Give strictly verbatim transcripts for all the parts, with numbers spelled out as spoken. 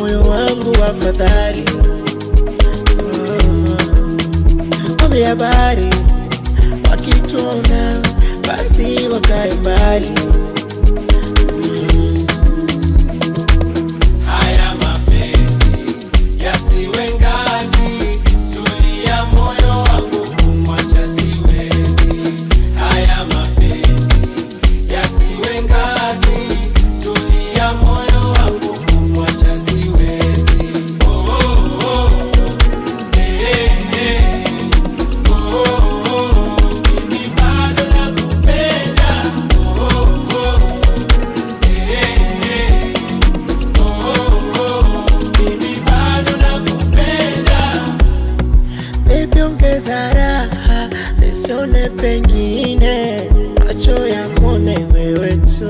moyo wangu wako dhari. Ombi habari, wakituona basi wakae mbali. Haya mapenzi yasiwe ngazi, tulia moyo wangu kumwacha siwezi. Haya mapenzi yasiwe ngazi, tulia moyo wangu kumwacha siwezi. Oh oh oh, eh eh eh, oh oh oh, mimi bado nakupenda. Oh oh oh, eh eh eh, oh oh oh, mimi bado nakupenda. Baby ongeza raha, nisione pengine, macho yakone wewe tu.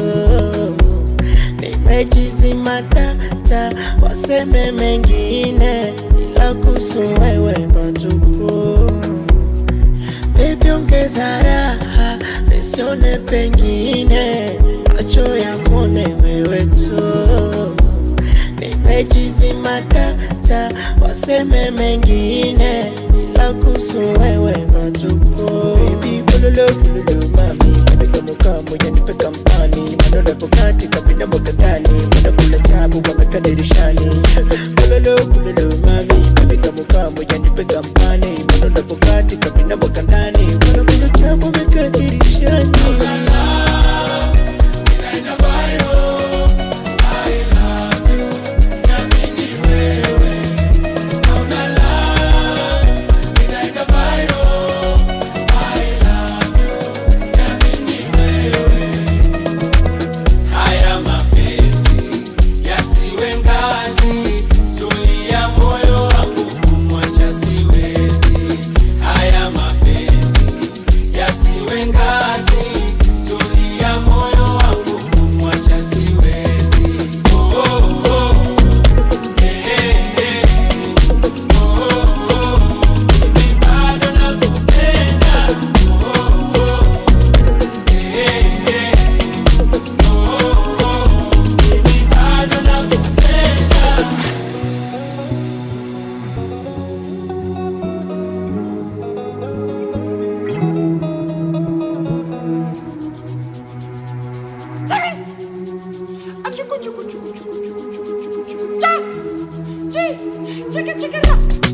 Nimejizima data, waseme mengine, ila kuhusu wewe patupu. Baby ongeza raha, nisione pengine, macho yakone wewe tu. Nimejizima data, waseme mengine, ila kuhusu wewe patupu. Baby kululu kululu mami, kabeka mukamu ya nipe kampani. Manole pokati kabina mboka ndani, mwana kula tabu wameka dirishani. Kululu kululu mami, kabeka mukamu ya nipe kampani. Manole pokati kabina mboka ndani, mwana kula tabu wameka dirishani. Check it, check it out.